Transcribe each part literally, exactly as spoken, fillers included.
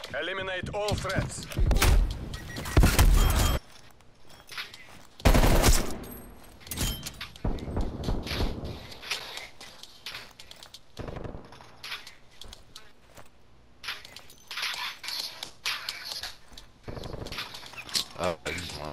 Eliminate all threats. Oh, he's not.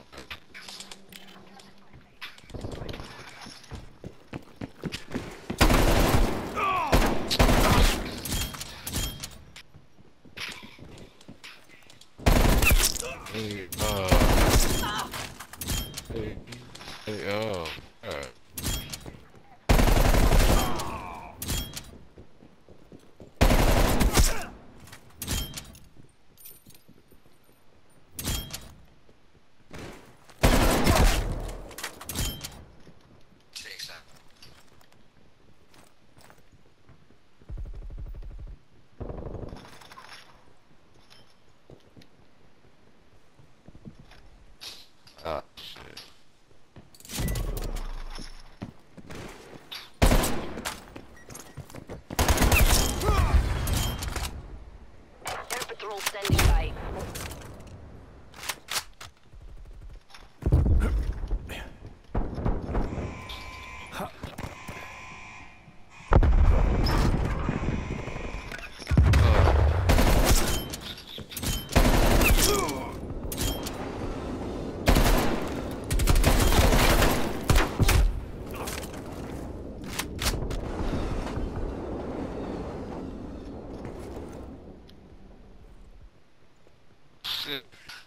Hey, uh, hey, hey, oh, alright. Ah, shit. Air Patrol standing by. Shit.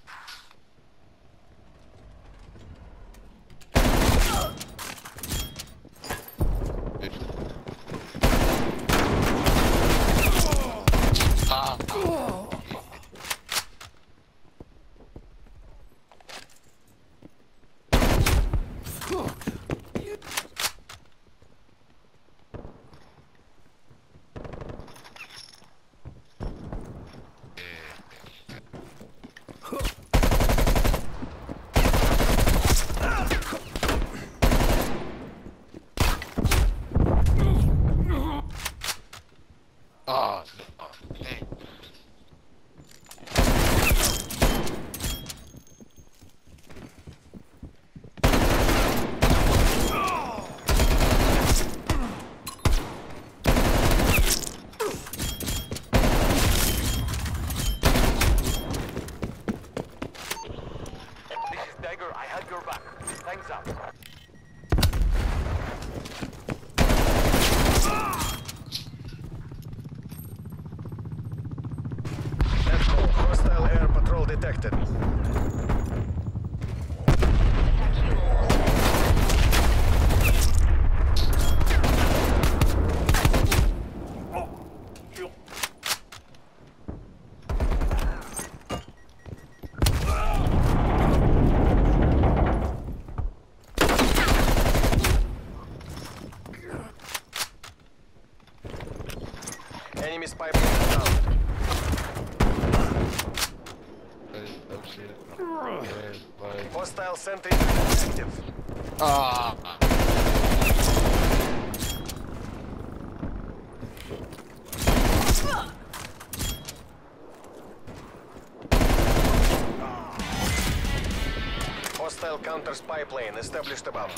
Ah. Ah, oh, dang. This is Dagger. I had your back. Thanks up. Let's go. Hostile air patrol detected. Enemy spy plane down. Oh, shit. Yeah, like, Hostile sentry active. ah. Hostile counter spy plane established above.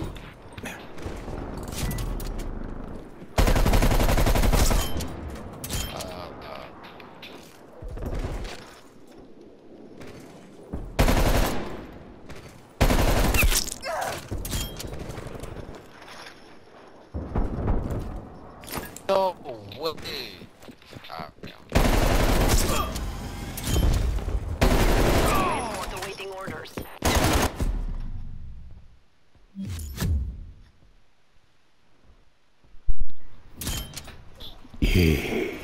No way. Ah, yeah. Report awaiting orders. Yeah.